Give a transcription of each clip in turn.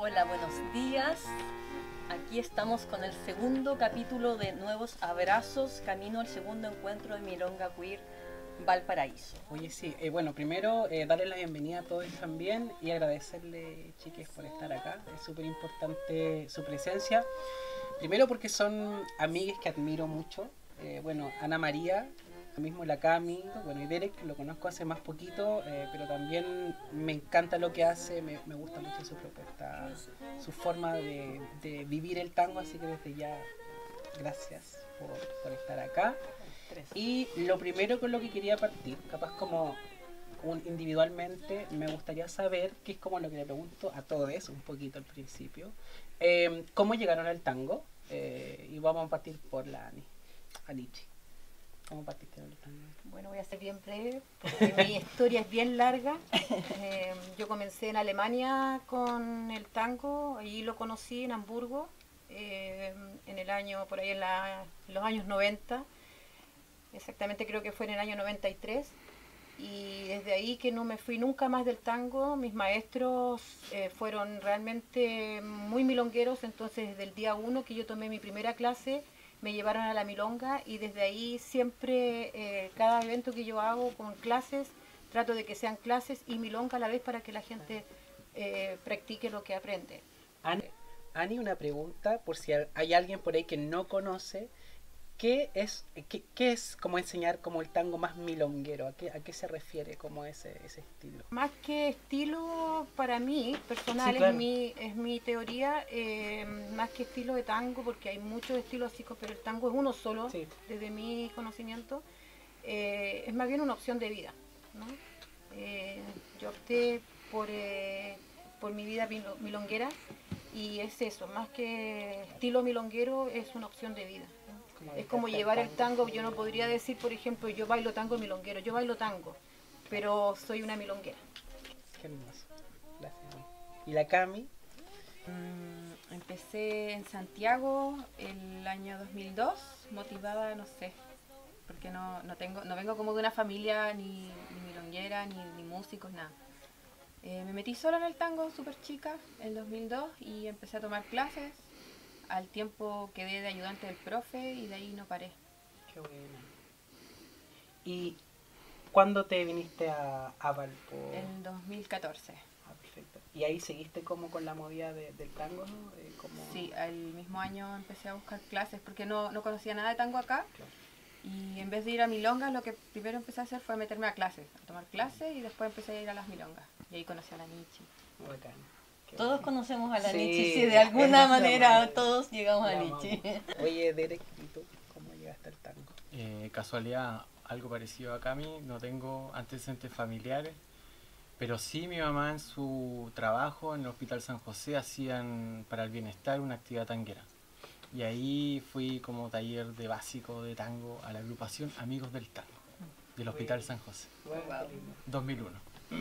Hola, buenos días. Aquí estamos con el segundo capítulo de Nuevos Abrazos, camino al segundo encuentro de Milonga Queer Valparaíso. Oye, sí, bueno, primero darle la bienvenida a todos también y agradecerle, chiques, por estar acá. Es súper importante su presencia. Primero porque son amigas que admiro mucho. Bueno, Ana María, lo mismo la Cami, bueno, y Derek, lo conozco hace más poquito, pero también me encanta lo que hace, me gusta mucho su propuesta, su forma de vivir el tango, así que desde ya, gracias por estar acá. Y lo primero con lo que quería partir, capaz como individualmente, me gustaría saber, que es como lo que le pregunto a todos un poquito al principio, ¿cómo llegaron al tango? Y vamos a partir por la Anichi. ¿Cómo partiste en el tango? Bueno, voy a ser bien breve porque mi historia es bien larga. Yo comencé en Alemania con el tango, ahí lo conocí en Hamburgo, en el año, por ahí en los años 90, exactamente creo que fue en el año 93. Y desde ahí que no me fui nunca más del tango. Mis maestros fueron realmente muy milongueros, entonces desde el día 1 que yo tomé mi primera clase me llevaron a la milonga y desde ahí siempre cada evento que yo hago con clases trato de que sean clases y milonga a la vez para que la gente practique lo que aprende. Ani, una pregunta por si hay alguien por ahí que no conoce. ¿Qué es como enseñar como el tango más milonguero? ¿A qué se refiere como ese estilo? Más que estilo para mí, personal, Sí, claro. es mi teoría, más que estilo de tango, porque hay muchos estilos así, pero el tango es uno solo, Sí. desde mi conocimiento, es más bien una opción de vida, ¿no? Yo opté por mi vida milonguera y es eso, más que estilo milonguero, es una opción de vida. Es como llevar el tango. Yo no podría decir, por ejemplo, yo bailo tango milonguero. Yo bailo tango, pero soy una milonguera. Qué hermoso. Gracias. ¿Y la Cami? Empecé en Santiago el año 2002, motivada, no sé, porque no vengo como de una familia ni milonguera, ni músicos, nada. Me metí sola en el tango, súper chica, en 2002 y empecé a tomar clases. Al tiempo quedé de ayudante del profe y de ahí no paré. Qué buena. ¿Y cuándo te viniste a Valpo? En 2014. Ah, perfecto. ¿Y ahí seguiste como con la movida del tango, no? Sí, el mismo año empecé a buscar clases porque no conocía nada de tango acá. Claro. Y en vez de ir a milongas, lo que primero empecé a hacer fue meterme a clases, a tomar clases y después empecé a ir a las milongas. Y ahí conocí a la Nichi. Muy bacán. Todos conocemos a la Sí, Nichi, sí, de alguna manera manera. todos llegamos a La Nichi. amamos. Oye, Derek, ¿y tú cómo llegaste al tango? Casualidad, algo parecido a Cami, no tengo antecedentes familiares, pero sí mi mamá en su trabajo en el Hospital San José hacían para el bienestar una actividad tanguera. Y ahí fui como taller de básico de tango a la agrupación Amigos del Tango del Hospital San José, Bueno, qué lindo. 2001.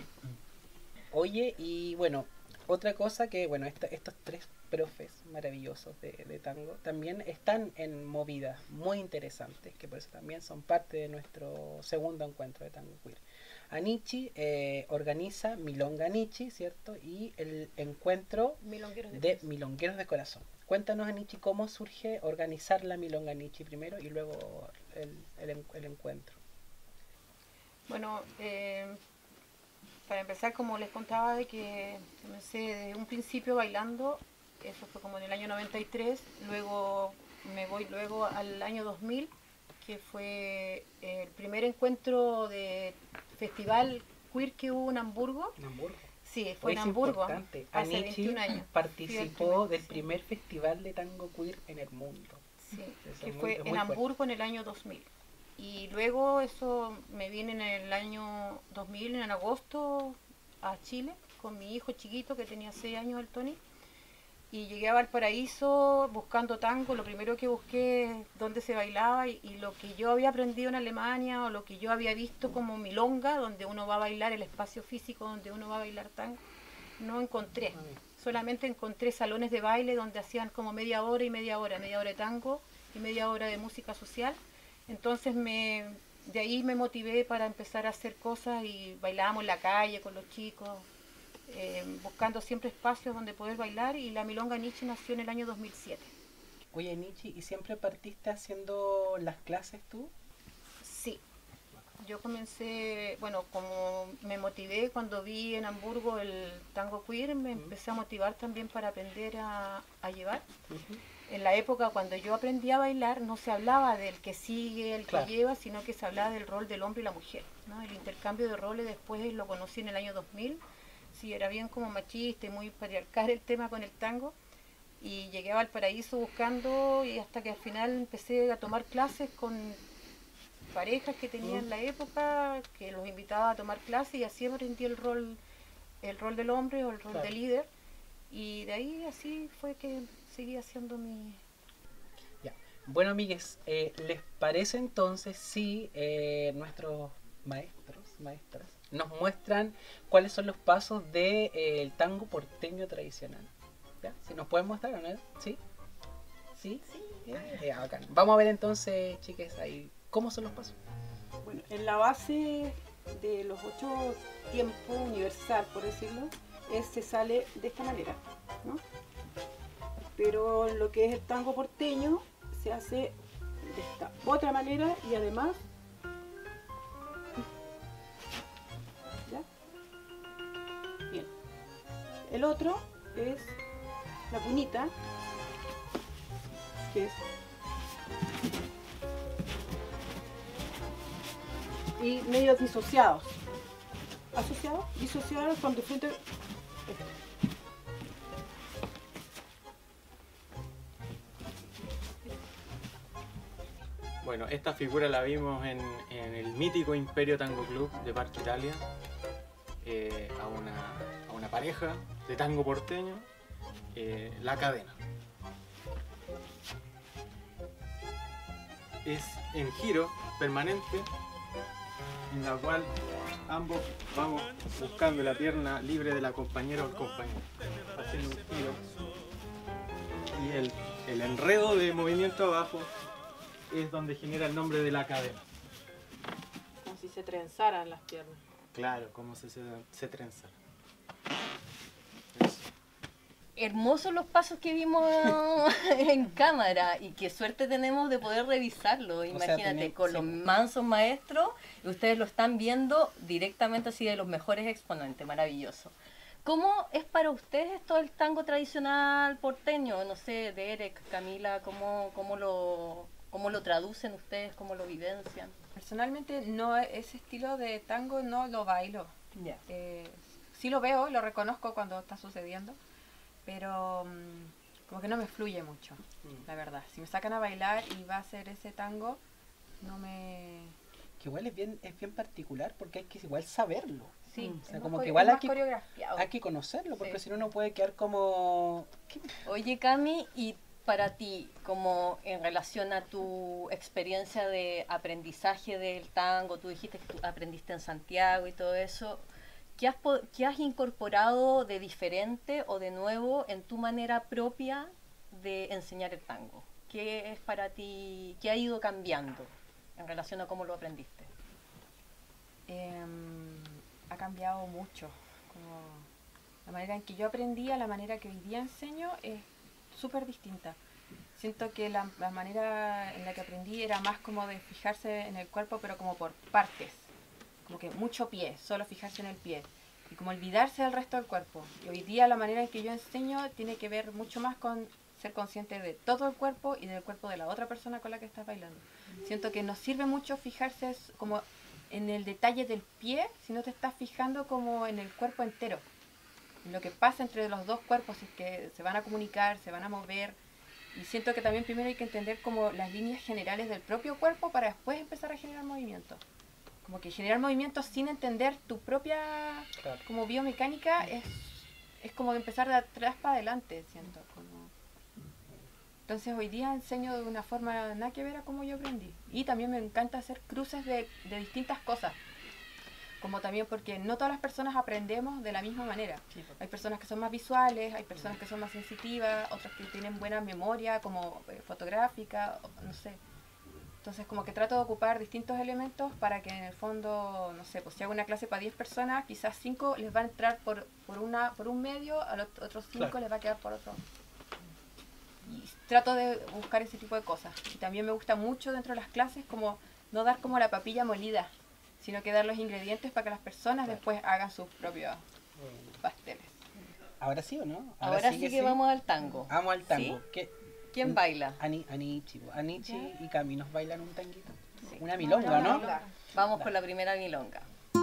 Oye, y bueno, otra cosa que, bueno, estos tres profes maravillosos de tango también están en movidas muy interesantes, que por eso también son parte de nuestro segundo encuentro de tango queer. Anichi organiza Milonga Anichi, ¿cierto? Y el encuentro de Milongueros de Corazón. Cuéntanos, Anichi, cómo surge organizar la Milonga Anichi primero y luego el encuentro. Bueno, para empezar, como les contaba, de que comencé desde un principio bailando, eso fue como en el año 93, luego me voy luego al año 2000, que fue el primer encuentro de festival queer que hubo en Hamburgo. ¿En Hamburgo? Sí, fue en Es Hamburgo, importante. hace Anichi 21 años. participó del sí. primer festival de tango queer en el mundo. Sí, Eso que es fue en Hamburgo en el año 2000. Y luego eso me vine en el año 2000, en agosto, a Chile, con mi hijo chiquito que tenía 6 años, el Tony. Y llegué a Valparaíso buscando tango. Lo primero que busqué es dónde se bailaba y lo que yo había aprendido en Alemania o lo que yo había visto como milonga, donde uno va a bailar, el espacio físico donde uno va a bailar tango, no encontré. Solamente encontré salones de baile donde hacían como media hora de tango y media hora de música social. Entonces de ahí me motivé para empezar a hacer cosas y bailábamos en la calle con los chicos. buscando siempre espacios donde poder bailar, y la Milonga Nichi nació en el año 2007. Oye, Nichi, ¿y siempre partiste haciendo las clases tú? Sí, yo comencé, bueno, como me motivé cuando vi en Hamburgo el tango queer, me empecé a motivar también para aprender a llevar. En la época cuando yo aprendí a bailar no se hablaba del que sigue, el Claro. que lleva, sino que se hablaba del rol del hombre y la mujer, ¿no? El intercambio de roles después lo conocí en el año 2000. Sí, era bien como machista y muy patriarcal el tema con el tango. Y llegué a Valparaíso buscando, y hasta que al final empecé a tomar clases con parejas que tenía en la época, que los invitaba a tomar clases, y así aprendí el rol del hombre o el rol Claro. de líder. Y de ahí así fue que seguí haciendo mi... Ya. Bueno, amigues, ¿les parece entonces si nuestros maestras, nos muestran cuáles son los pasos del tango porteño tradicional? ¿Ya? ¿Si nos pueden mostrar o no? ¿Sí? ¿Sí? Bacán. Vamos a ver entonces, chiques, ahí cómo son los pasos. Bueno, en la base de los 8 tiempos universal, por decirlo, se sale de esta manera, ¿no? Pero lo que es el tango porteño se hace de esta otra manera, y además, ¿ya? Bien. El otro es la punita, que es... y medios disociados. Asociados, disociados con diferentes... Bueno, esta figura la vimos en el mítico Imperio Tango Club de Parque Italia, a una pareja de tango porteño, La Cadena. Es en giro permanente, en la cual ambos vamos buscando la pierna libre de la compañera o el compañero, haciendo un giro. Y el enredo de movimiento abajo es donde genera el nombre de La Cadena. Como si se trenzaran las piernas. Claro, como se trenza. Hermosos los pasos que vimos en cámara, y qué suerte tenemos de poder revisarlo. Imagínate, con los mansos maestros, y ustedes lo están viendo directamente así de los mejores exponentes, maravilloso. ¿Cómo es para ustedes todo el tango tradicional porteño? No sé, Derek, Camila, ¿cómo lo traducen ustedes, cómo lo vivencian? Personalmente no, ese estilo de tango no lo bailo. Ya. Sí lo veo, lo reconozco cuando está sucediendo, pero como que no me fluye mucho, la verdad. Si me sacan a bailar y va a ser ese tango, no me... Que igual es bien particular, porque hay que igual saberlo. Sí, O sea, es como más que igual coreografiado. hay que conocerlo, porque Sí. si no, no puede quedar como... Oye, Cami, y para ti, como en relación a tu experiencia de aprendizaje del tango, tú dijiste que tú aprendiste en Santiago y todo eso, ¿qué has incorporado de diferente o de nuevo en tu manera propia de enseñar el tango? ¿Qué es para ti, qué ha ido cambiando en relación a cómo lo aprendiste? Ha cambiado mucho. Como la manera en que yo aprendí a la manera que hoy día enseño es súper distinta. Siento que la manera en la que aprendí era más como de fijarse en el cuerpo, pero como por partes. Como que mucho pie, solo fijarse en el pie. Y como olvidarse del resto del cuerpo. Y hoy día la manera en que yo enseño tiene que ver mucho más con ser consciente de todo el cuerpo y del cuerpo de la otra persona con la que estás bailando. Siento que nos sirve mucho fijarse como en el detalle del pie, si no te estás fijando como en el cuerpo entero. En lo que pasa entre los dos cuerpos, es que se van a comunicar, se van a mover. Y siento que también primero hay que entender como las líneas generales del propio cuerpo para después empezar a generar movimiento. Como que generar movimientos sin entender tu propia Claro. como biomecánica es como de empezar de atrás para adelante, siento. Entonces hoy día enseño de una forma nada que ver a como yo aprendí. Y también me encanta hacer cruces de distintas cosas. Como también porque no todas las personas aprendemos de la misma manera. Sí, pues. Hay personas que son más visuales, hay personas que son más sensitivas, otras que tienen buena memoria como fotográfica, no sé. Entonces como que trato de ocupar distintos elementos para que en el fondo, no sé, pues si hago una clase para 10 personas, quizás 5 les va a entrar por un medio, a los otros 5 les va a quedar por otro. Y trato de buscar ese tipo de cosas. Y también me gusta mucho dentro de las clases como no dar como la papilla molida, sino que dar los ingredientes para que las personas después hagan sus propios pasteles. ¿Ahora sí o no? Ahora sí que vamos al tango. Vamos al tango. ¿Sí? ¿Quién baila? Anichi y Cami nos bailan un tanguito. Sí. Una milonga, ¿no? Vamos con la primera milonga.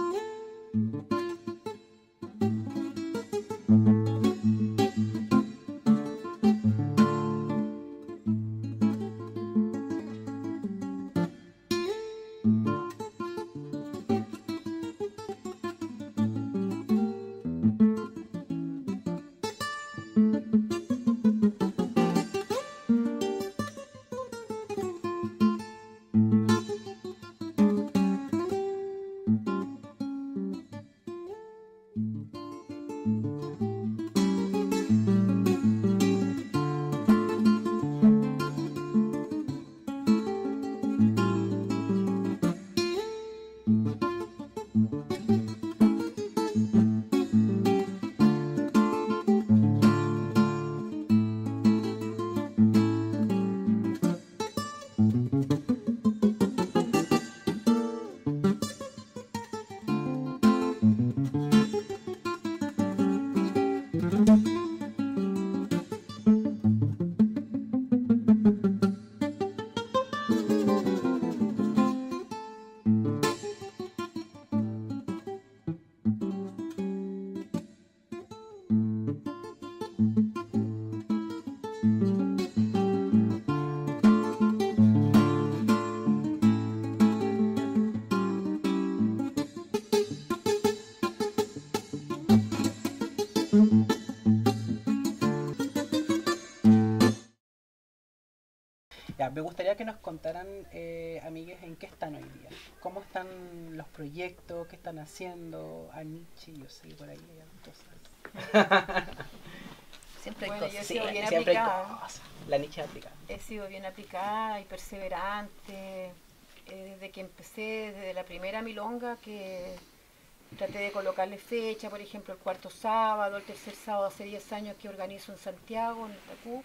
Ya, me gustaría que nos contaran, amigues, en qué están hoy día. ¿Cómo están los proyectos? ¿Qué están haciendo? Anichi, yo sé, por ahí hay cosas. Siempre hay Bueno, cosas. yo he Sí, sido bien siempre hay aplicada. cosas. La Anichi es aplicada. He sido bien aplicada y perseverante. Desde que empecé, desde la primera milonga, que traté de colocarle fecha, por ejemplo, el cuarto sábado, el tercer sábado, hace 10 años que organizo en Santiago, en el Tacú.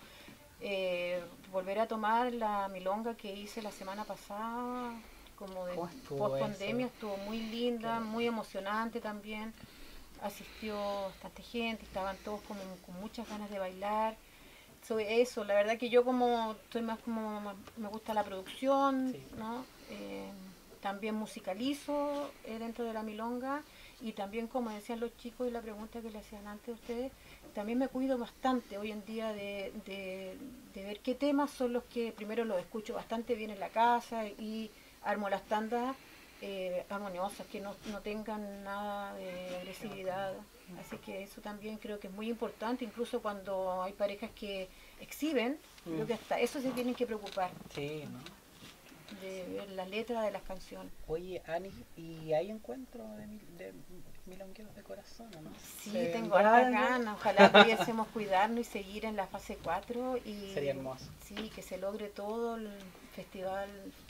Volver a tomar la milonga que hice la semana pasada, como de ¿Cómo estuvo post pandemia, eso? estuvo muy linda, muy emocionante también. Asistió bastante gente, estaban todos como con muchas ganas de bailar. Sobre eso, la verdad que yo como estoy más como me gusta la producción, Sí. ¿no? También musicalizo dentro de la milonga y también, como decían los chicos y la pregunta que le hacían antes a ustedes, también me cuido bastante hoy en día de ver qué temas son los que primero los escucho bastante bien en la casa y armo las tandas armoniosas, que no tengan nada de agresividad. Así que eso también creo que es muy importante, incluso cuando hay parejas que exhiben, creo que hasta eso se tienen que preocupar, Sí, ¿no? de ver la letra de las canciones. Oye, Ani, ¿y hay encuentro de milongueros de corazón o no? Sí, ¿Se tengo vendrá hartas algo? ganas, ojalá pudiésemos cuidarnos y seguir en la fase 4 y Sería hermoso. sí, que se logre todo el festival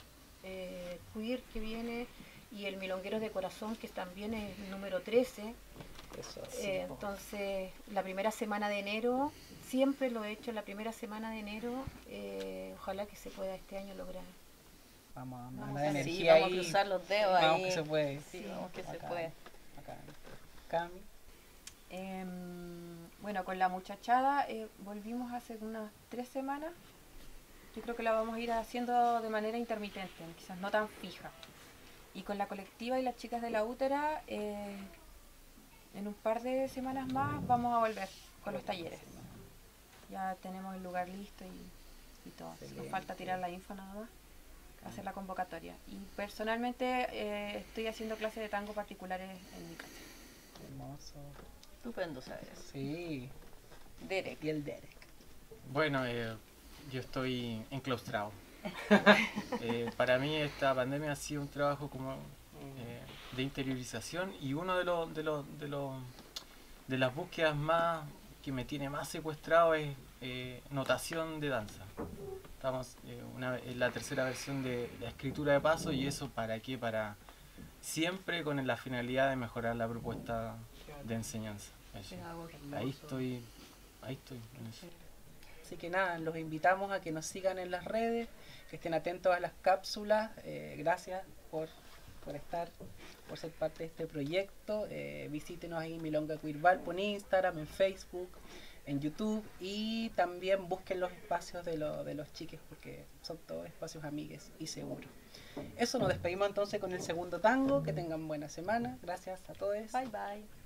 queer que viene y el Milongueros de Corazón, que también es el número 13. Eso, sí, po. Entonces, la primera semana de enero, siempre lo he hecho la primera semana de enero, ojalá que se pueda este año lograr. Vamos a Vamos mandar a- energía Sí, vamos ahí. a cruzar los dedos Vamos ahí. que se puede. Sí, vamos que se Bacán, puede. bacán. Cami. Bueno, con la muchachada volvimos hace unas 3 semanas. Yo creo que la vamos a ir haciendo de manera intermitente, quizás no tan fija. Y con la colectiva y las chicas de la útera, en un par de semanas más vamos a volver con los talleres. Ya tenemos el lugar listo y todo. Nos Excelente. falta tirar la info nada más, hacer la convocatoria. Y personalmente estoy haciendo clases de tango particulares en mi casa. Hermoso. Estupendo saber eso. Sí. Derek. Y el Derek. Bueno, yo estoy enclaustrado. Para mí esta pandemia ha sido un trabajo como de interiorización y uno de las búsquedas más que me tiene más secuestrado es notación de danza. Estamos en la tercera versión de la escritura de paso, y eso ¿para qué? Para siempre con la finalidad de mejorar la propuesta de enseñanza. Eso. Ahí estoy en eso. Así que nada, los invitamos a que nos sigan en las redes, que estén atentos a las cápsulas. Gracias por estar, por ser parte de este proyecto. Visítenos ahí en Milonga Queer Bar por Instagram, en Facebook, en YouTube, y también busquen los espacios de los chiques, porque son todos espacios amigues y seguros. Eso, nos despedimos entonces con el segundo tango. Que tengan buena semana. Gracias a todos. Bye bye.